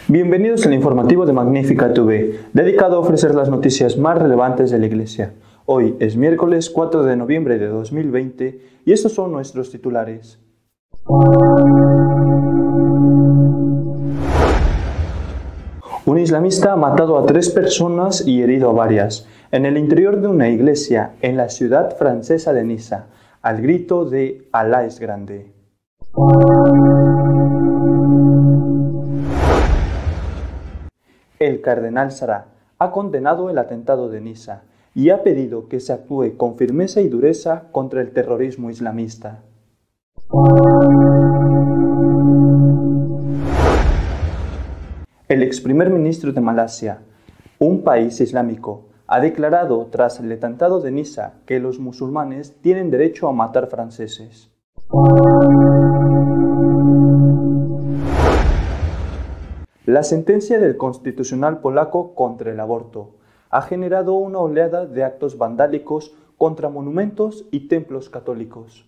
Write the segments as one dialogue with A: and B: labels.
A: Bienvenidos al informativo de Magnífica TV, dedicado a ofrecer las noticias más relevantes de la Iglesia. Hoy es miércoles 4 de noviembre de 2020 y estos son nuestros titulares. Un islamista ha matado a 3 personas y herido a varias en el interior de una iglesia en la ciudad francesa de Niza, al grito de "Alá es grande". El cardenal Sarah ha condenado el atentado de Niza y ha pedido que se actúe con firmeza y dureza contra el terrorismo islamista. El ex primer ministro de Malasia, un país islámico, ha declarado tras el atentado de Niza que los musulmanes tienen derecho a matar franceses. La sentencia del Constitucional polaco contra el aborto ha generado una oleada de actos vandálicos contra monumentos y templos católicos.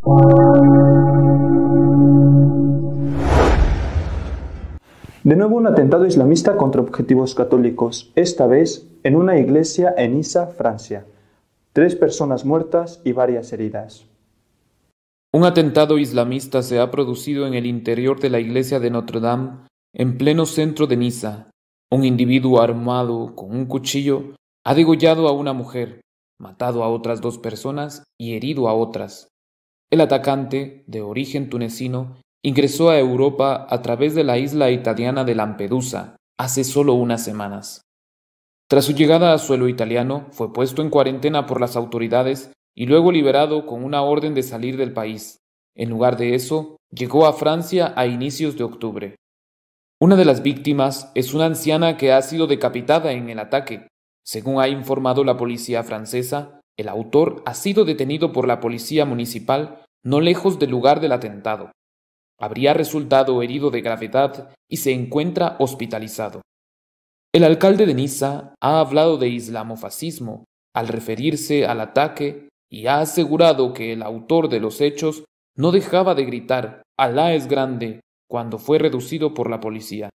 A: De nuevo un atentado islamista contra objetivos católicos, esta vez en una iglesia en Niza, Francia. 3 personas muertas y varias heridas.
B: Un atentado islamista se ha producido en el interior de la iglesia de Notre Dame, en pleno centro de Niza. Un individuo armado con un cuchillo ha degollado a una mujer, matado a otras 2 personas y herido a otras. El atacante, de origen tunecino, ingresó a Europa a través de la isla italiana de Lampedusa hace solo unas semanas. Tras su llegada a suelo italiano, fue puesto en cuarentena por las autoridades y luego liberado con una orden de salir del país. En lugar de eso, llegó a Francia a inicios de octubre. Una de las víctimas es una anciana que ha sido decapitada en el ataque. Según ha informado la policía francesa, el autor ha sido detenido por la policía municipal no lejos del lugar del atentado. Habría resultado herido de gravedad y se encuentra hospitalizado. El alcalde de Niza ha hablado de islamofascismo al referirse al ataque y ha asegurado que el autor de los hechos no dejaba de gritar "Alá es grande" cuando fue reducido por la policía.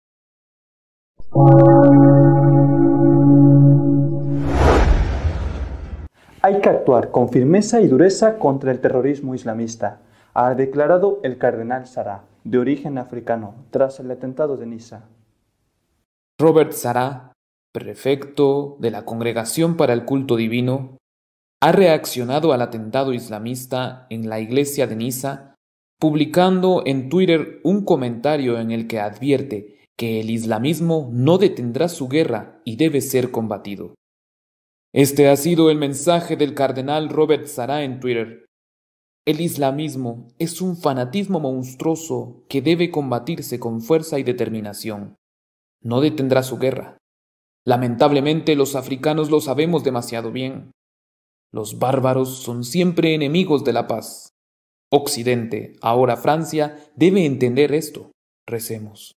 A: Hay que actuar con firmeza y dureza contra el terrorismo islamista, ha declarado el cardenal Sarah, de origen africano, tras el atentado de Niza.
B: Robert Sarah, prefecto de la Congregación para el Culto Divino, ha reaccionado al atentado islamista en la iglesia de Niza, publicando en Twitter un comentario en el que advierte que el islamismo no detendrá su guerra y debe ser combatido. Este ha sido el mensaje del cardenal Robert Sarah en Twitter. El islamismo es un fanatismo monstruoso que debe combatirse con fuerza y determinación. No detendrá su guerra. Lamentablemente los africanos lo sabemos demasiado bien. Los bárbaros son siempre enemigos de la paz. Occidente, ahora Francia, debe entender esto. Recemos.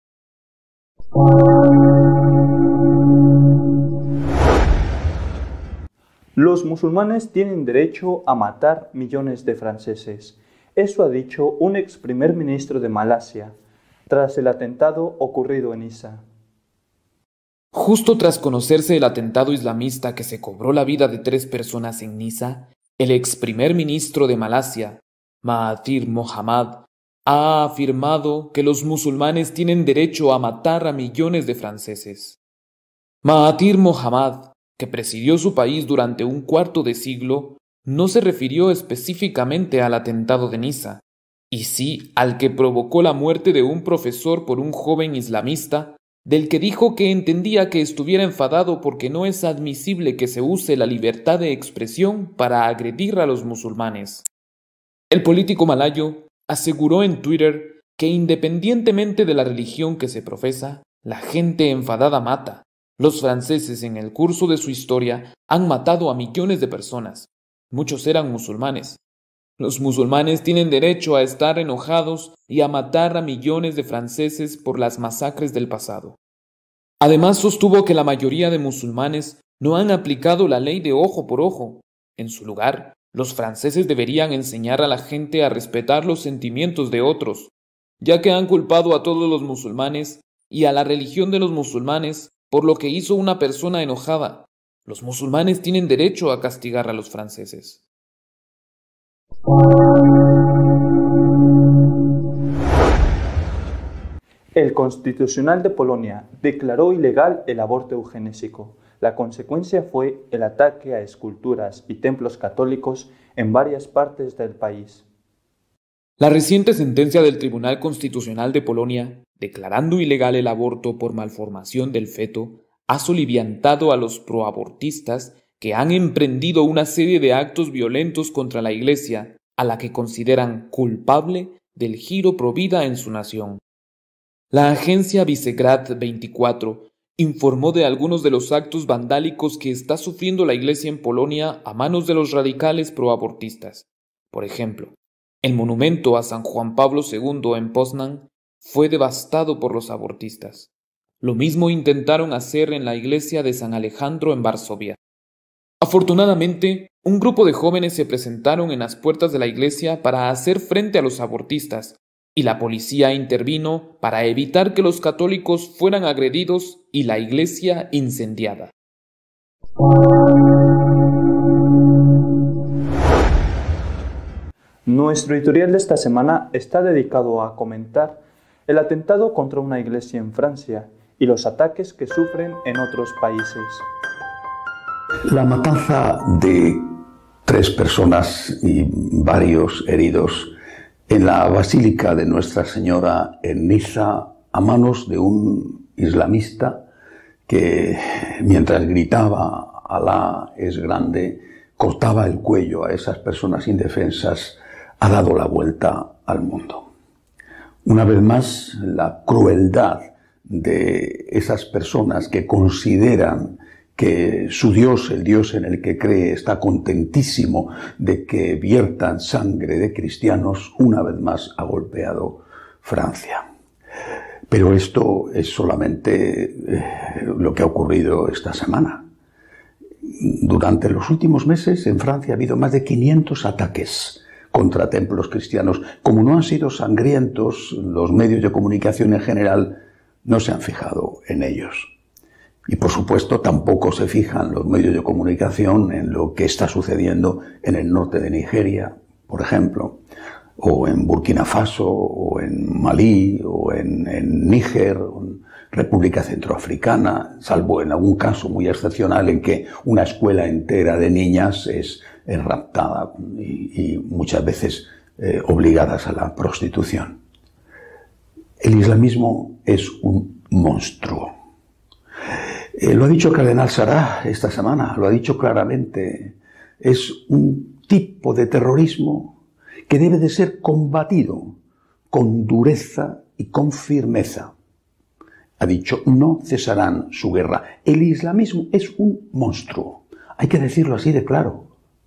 A: Los musulmanes tienen derecho a matar millones de franceses. Eso ha dicho un ex primer ministro de Malasia, tras el atentado ocurrido en Niza.
B: Justo tras conocerse el atentado islamista que se cobró la vida de 3 personas en Niza, el ex primer ministro de Malasia, Mahathir Mohamad, ha afirmado que los musulmanes tienen derecho a matar a millones de franceses. Mahathir Mohamad, que presidió su país durante un cuarto de siglo, no se refirió específicamente al atentado de Niza, y sí al que provocó la muerte de un profesor por un joven islamista, del que dijo que entendía que estuviera enfadado porque no es admisible que se use la libertad de expresión para agredir a los musulmanes. El político malayo aseguró en Twitter que independientemente de la religión que se profesa, la gente enfadada mata. Los franceses en el curso de su historia han matado a millones de personas. Muchos eran musulmanes. Los musulmanes tienen derecho a estar enojados y a matar a millones de franceses por las masacres del pasado. Además, sostuvo que la mayoría de musulmanes no han aplicado la ley de ojo por ojo. En su lugar, los franceses deberían enseñar a la gente a respetar los sentimientos de otros, ya que han culpado a todos los musulmanes y a la religión de los musulmanes por lo que hizo una persona enojada. Los musulmanes tienen derecho a castigar a los franceses.
A: El Constitucional de Polonia declaró ilegal el aborto eugenésico. La consecuencia fue el ataque a esculturas y templos católicos en varias partes del país.
B: La reciente sentencia del Tribunal Constitucional de Polonia, declarando ilegal el aborto por malformación del feto, ha soliviantado a los proabortistas que han emprendido una serie de actos violentos contra la Iglesia, a la que consideran culpable del giro provida en su nación. La agencia Visegrad 24 informó de algunos de los actos vandálicos que está sufriendo la Iglesia en Polonia a manos de los radicales proabortistas. Por ejemplo, el monumento a San Juan Pablo II en Poznań fue devastado por los abortistas. Lo mismo intentaron hacer en la iglesia de San Alejandro en Varsovia. Afortunadamente, un grupo de jóvenes se presentaron en las puertas de la iglesia para hacer frente a los abortistas, y la policía intervino para evitar que los católicos fueran agredidos y la iglesia incendiada.
A: Nuestro editorial de esta semana está dedicado a comentar el atentado contra una iglesia en Francia y los ataques que sufren en otros países.
C: La matanza de 3 personas y varios heridos en la Basílica de Nuestra Señora en Niza a manos de un islamista que, mientras gritaba "Alá es grande", cortaba el cuello a esas personas indefensas, ha dado la vuelta al mundo. Una vez más, la crueldad de esas personas que consideran que su Dios, el Dios en el que cree, está contentísimo de que viertan sangre de cristianos, una vez más ha golpeado Francia. Pero esto es solamente lo que ha ocurrido esta semana. Durante los últimos meses en Francia ha habido más de 500 ataques contra templos cristianos. Como no han sido sangrientos, los medios de comunicación en general no se han fijado en ellos. Y por supuesto tampoco se fijan los medios de comunicación en lo que está sucediendo en el norte de Nigeria, por ejemplo, o en Burkina Faso, o en Malí, o en Níger, o en República Centroafricana, salvo en algún caso muy excepcional en que una escuela entera de niñas es raptada y muchas veces obligadas a la prostitución. El islamismo es un monstruo. Lo ha dicho el cardenal Sarah esta semana, lo ha dicho claramente. Es un tipo de terrorismo que debe de ser combatido con dureza y con firmeza. Ha dicho, no cesarán su guerra. El islamismo es un monstruo. Hay que decirlo así de claro.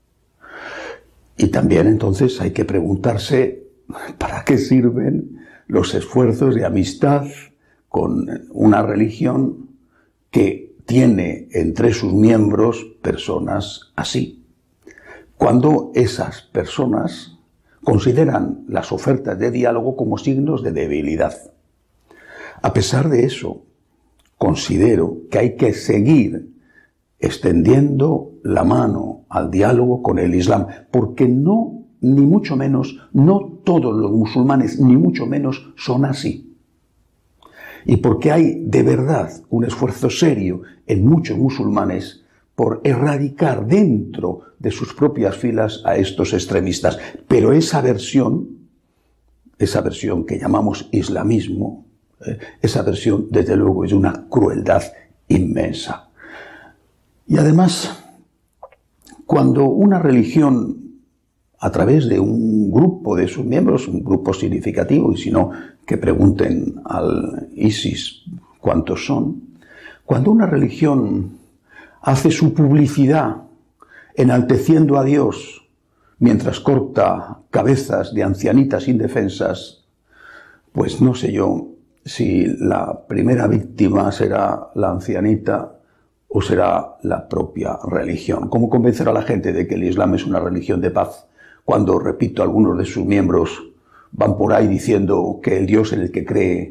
C: Y también entonces hay que preguntarse ¿para qué sirven los esfuerzos de amistad con una religión que tiene entre sus miembros personas así, cuando esas personas consideran las ofertas de diálogo como signos de debilidad? A pesar de eso, considero que hay que seguir extendiendo la mano al diálogo con el Islam, porque no, ni mucho menos, no todos los musulmanes, ni mucho menos, son así. Y porque hay de verdad un esfuerzo serio en muchos musulmanes por erradicar dentro de sus propias filas a estos extremistas. Pero esa versión que llamamos islamismo, esa versión desde luego es de una crueldad inmensa. Y además, cuando una religión, a través de un grupo de sus miembros, un grupo significativo, y si no, que pregunten al ISIS cuántos son, cuando una religión hace su publicidad enalteciendo a Dios mientras corta cabezas de ancianitas indefensas, pues no sé yo si la primera víctima será la ancianita o será la propia religión. ¿Cómo convencer a la gente de que el Islam es una religión de paz cuando, repito, algunos de sus miembros van por ahí diciendo que el Dios en el que cree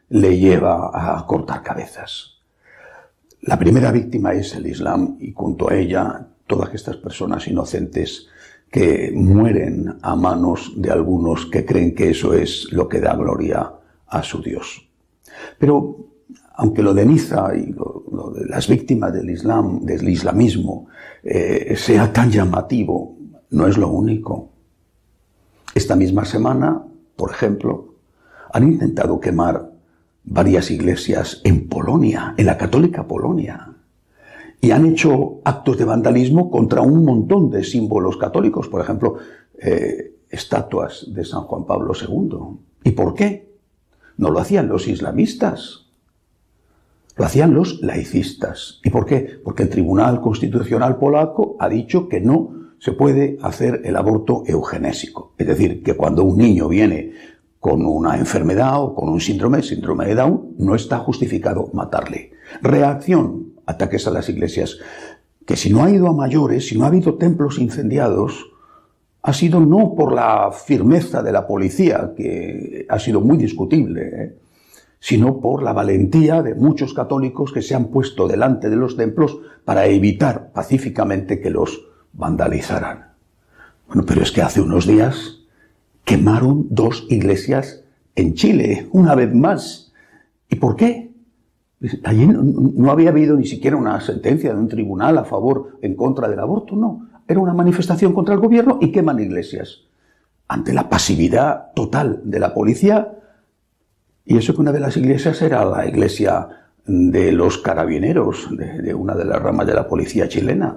C: le lleva a cortar cabezas. La primera víctima es el Islam y junto a ella todas estas personas inocentes que mueren a manos de algunos que creen que eso es lo que da gloria a su Dios. Pero aunque lo de Niza y lo de las víctimas del Islam, del islamismo, sea tan llamativo, no es lo único. Esta misma semana, por ejemplo, han intentado quemar varias iglesias en Polonia, en la católica Polonia, y han hecho actos de vandalismo contra un montón de símbolos católicos, por ejemplo, estatuas de San Juan Pablo II. ¿Y por qué? No lo hacían los islamistas, lo hacían los laicistas. ¿Y por qué? Porque el Tribunal Constitucional polaco ha dicho que no se puede hacer el aborto eugenésico. Es decir, que cuando un niño viene con una enfermedad o con un síndrome de Down, no está justificado matarle. Reacción, ataques a las iglesias, que si no ha ido a mayores, si no ha habido templos incendiados, ha sido no por la firmeza de la policía, que ha sido muy discutible, sino por la valentía de muchos católicos que se han puesto delante de los templos para evitar pacíficamente que los vandalizaran. Bueno, pero es que hace unos días quemaron 2 iglesias en Chile, una vez más. ¿Y por qué? Allí no había habido ni siquiera una sentencia de un tribunal a favor o en contra del aborto, no. Era una manifestación contra el gobierno y queman iglesias. Ante la pasividad total de la policía, y eso que una de las iglesias era la iglesia de los carabineros, de una de las ramas de la policía chilena.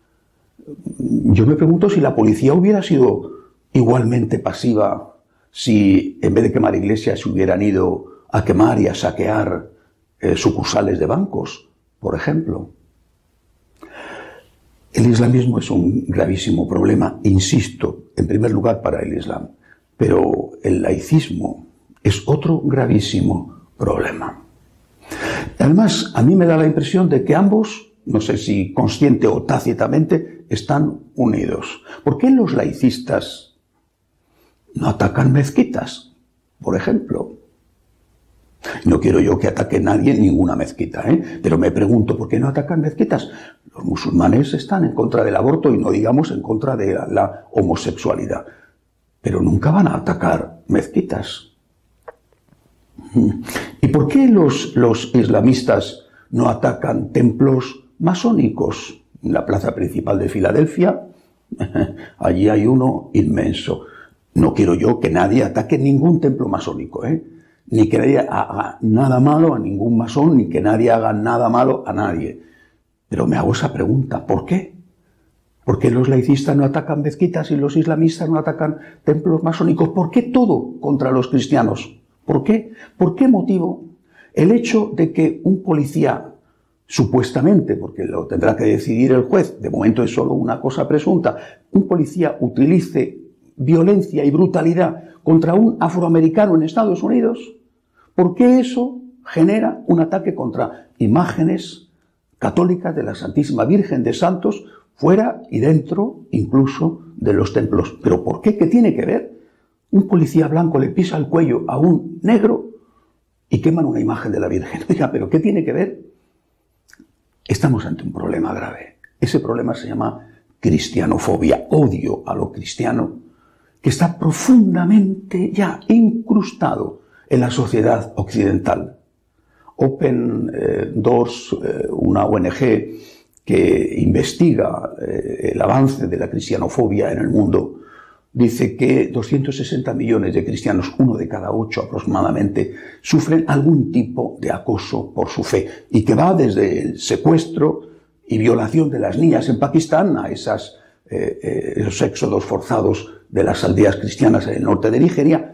C: Yo me pregunto si la policía hubiera sido igualmente pasiva si en vez de quemar iglesias se hubieran ido a quemar y a saquear sucursales de bancos, por ejemplo. El islamismo es un gravísimo problema, insisto, en primer lugar para el Islam, pero el laicismo es otro gravísimo problema. Además, a mí me da la impresión de que ambos, no sé si consciente o tácitamente, están unidos. ¿Por qué los laicistas no atacan mezquitas, por ejemplo? No quiero yo que ataque nadie ninguna mezquita, pero me pregunto, ¿por qué no atacan mezquitas? Los musulmanes están en contra del aborto y no digamos en contra de la homosexualidad, pero nunca van a atacar mezquitas. ¿Y por qué los islamistas no atacan templos masónicos? En la plaza principal de Filadelfia, allí hay uno inmenso. No quiero yo que nadie ataque ningún templo masónico, ni que nadie haga nada malo a ningún masón, ni que nadie haga nada malo a nadie. Pero me hago esa pregunta, ¿por qué? ¿Por qué los laicistas no atacan mezquitas y los islamistas no atacan templos masónicos? ¿Por qué todo contra los cristianos? ¿Por qué? ¿Por qué motivo el hecho de que un policía, supuestamente, porque lo tendrá que decidir el juez, de momento es solo una cosa presunta, un policía utilice violencia y brutalidad contra un afroamericano en Estados Unidos? ¿Por qué eso genera un ataque contra imágenes católicas de la Santísima Virgen de Santos fuera y dentro incluso de los templos? ¿Pero por qué? ¿Qué tiene que ver? Un policía blanco le pisa el cuello a un negro y queman una imagen de la Virgen. Oiga, ¿pero qué tiene que ver? Estamos ante un problema grave. Ese problema se llama cristianofobia, odio a lo cristiano, que está profundamente ya incrustado en la sociedad occidental. Open Doors, una ONG que investiga el avance de la cristianofobia en el mundo, dice que 260 millones de cristianos, 1 de cada 8 aproximadamente, sufren algún tipo de acoso por su fe, y que va desde el secuestro y violación de las niñas en Pakistán a esos éxodos forzados de las aldeas cristianas en el norte de Nigeria,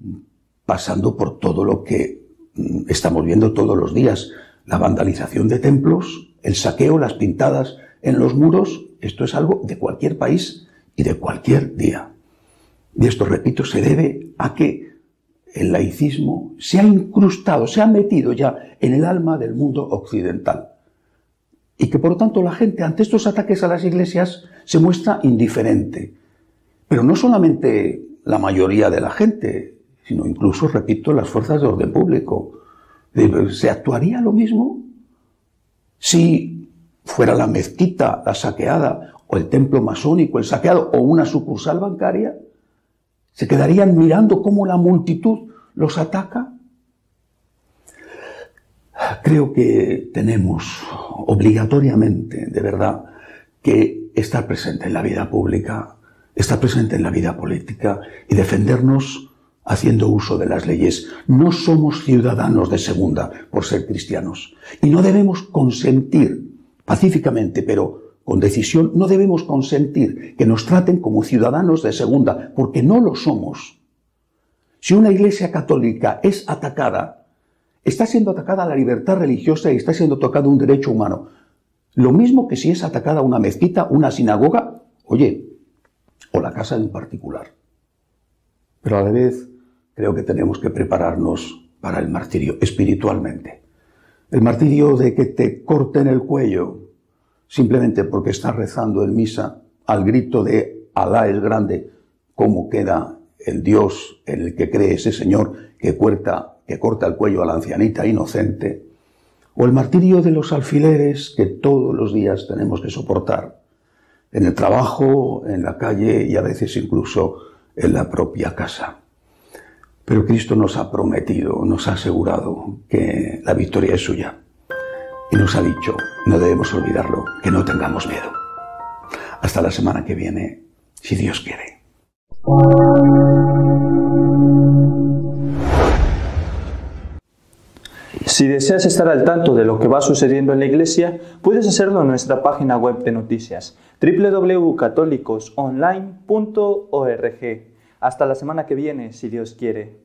C: pasando por todo lo que estamos viendo todos los días, la vandalización de templos, el saqueo, las pintadas en los muros. Esto es algo de cualquier país y de cualquier día. Y esto, repito, se debe a que el laicismo se ha incrustado, se ha metido ya en el alma del mundo occidental. Y que, por lo tanto, la gente ante estos ataques a las iglesias se muestra indiferente. Pero no solamente la mayoría de la gente, sino incluso, repito, las fuerzas de orden público. ¿Se actuaría lo mismo si fuera la mezquita la saqueada, o el templo masónico el saqueado, o una sucursal bancaria? ¿Se quedarían mirando cómo la multitud los ataca? Creo que tenemos obligatoriamente, de verdad, que estar presente en la vida pública, estar presente en la vida política y defendernos haciendo uso de las leyes. No somos ciudadanos de segunda por ser cristianos y no debemos consentir pacíficamente, pero con decisión, no debemos consentir que nos traten como ciudadanos de segunda, porque no lo somos. Si una iglesia católica es atacada, está siendo atacada la libertad religiosa y está siendo tocado un derecho humano. Lo mismo que si es atacada una mezquita, una sinagoga, oye, o la casa de un particular. Pero a la vez creo que tenemos que prepararnos para el martirio espiritualmente. El martirio de que te corten el cuello simplemente porque estás rezando en misa al grito de Alá es grande, cómo queda el Dios en el que cree ese Señor que corta el cuello a la ancianita inocente, o el martirio de los alfileres que todos los días tenemos que soportar, en el trabajo, en la calle y a veces incluso en la propia casa. Pero Cristo nos ha prometido, nos ha asegurado que la victoria es suya. Y nos ha dicho, no debemos olvidarlo, que no tengamos miedo. Hasta la semana que viene, si Dios quiere.
A: Si deseas estar al tanto de lo que va sucediendo en la Iglesia, puedes hacerlo en nuestra página web de noticias, www.católicosonline.org. Hasta la semana que viene, si Dios quiere.